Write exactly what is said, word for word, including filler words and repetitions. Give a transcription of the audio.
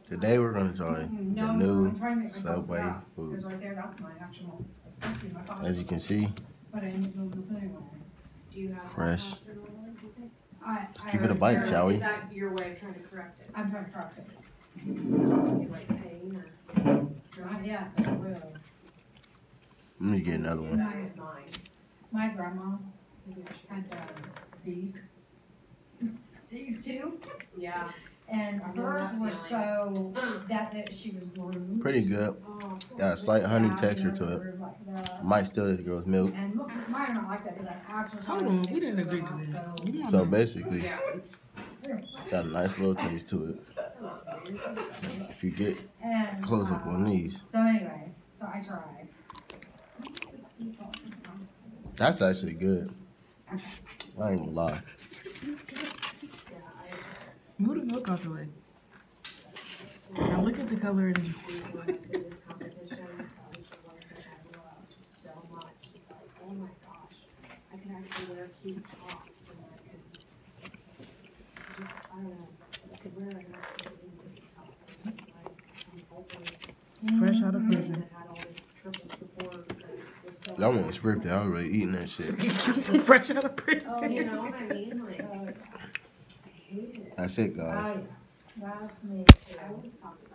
Today we're gonna try Mm-mm, the no, new I'm trying to make myself Subway stop, food. because right there, that's my actual, that's supposed to be my costume. As you can see, But I didn't know this anyway. Do you have fresh. that after normally, do you think? I, Let's I give it a already bite, heard- shall we? Is that your way of trying to correct it? I'm trying to correct it. You like pain or? Not yet, but I will. Let me get another one. That was mine. My grandma had those, these. These two. Yeah. And I know hers that were feeling. so, that, that she was groomed. Pretty good. Oh, Got a slight honey Yeah, texture you know, to it. sort of like this. Might steal this girl's milk. And look, mine are not like that, because I exercise. Hold on, and we make didn't sure agree they're to not this. so- You don't So know. basically, Yeah. got a nice little taste to it. If you get And, close up on uh, these, So anyway, so I tried. that's actually good. I ain't gonna lie. Move the milk out the way. Now look at the color of it. These were my biggest competitions. That was the one thing I loved so much. She's like, oh my gosh, I can actually wear cute tops and I could just, I don't know, I could wear a not cute top. Like, I'm hoping Fresh out of prison. that had all this triple support. That was so That one was scripted. I was already eating that shit. Fresh out of prison. Oh, you know what I mean? Like, I hate it. That's it, guys. Oh, yeah. That's me too. I always talk